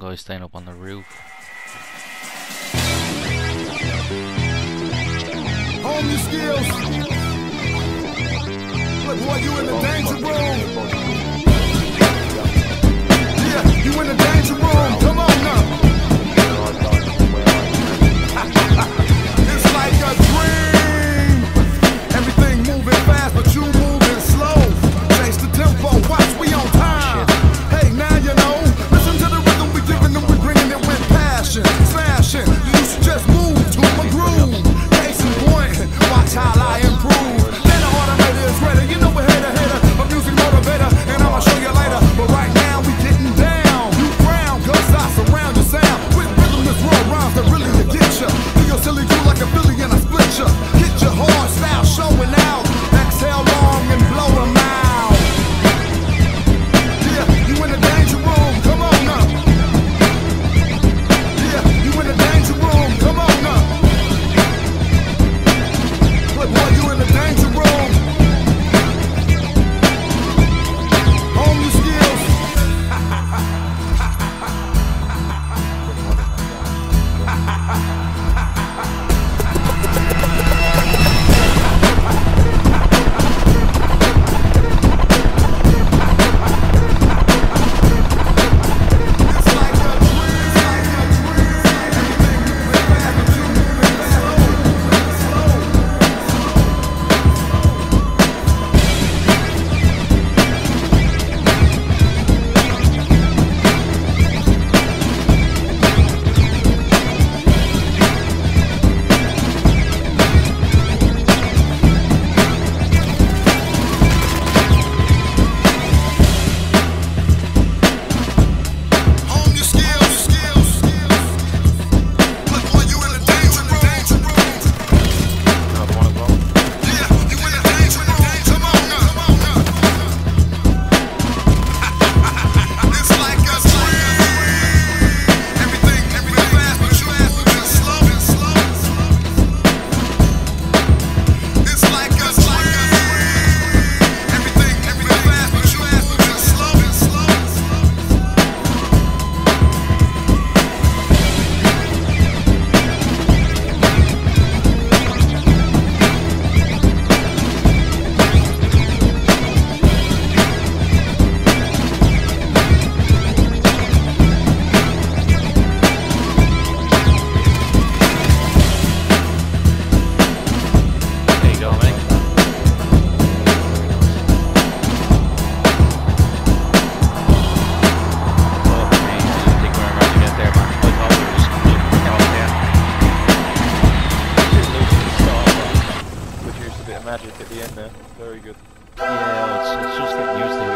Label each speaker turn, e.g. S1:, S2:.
S1: guy staying up on the roof.
S2: Home your skills. Look, boy, you in the danger room. Yeah, you in the danger room. Come on now. It's like a dream. Everything moving fast, but you moving slow. Change the tempo, watch, we on time. Hey, now you know. Listen to the rhythm we giving them, we bringing it with passion. Smashing, you should just move to my groove. Case in point, watch how I improve. Then the automator is ready, you know we're hater, a music motivator, and I'ma show you later. But right now we getting down. You ground, cause I surround your sound with rhythmless raw rhymes that really will get ya. Do your silly do like a Philly and I split ya. Hit your hard style showing out. Exhale long and blow them out. Yeah, you in the danger room, come on now. Yeah, you in the danger room, come on now. Look, boy, you in the danger room. Home your skills.
S3: Magic at the end there. Very good.
S1: Yeah, it's just getting used to it.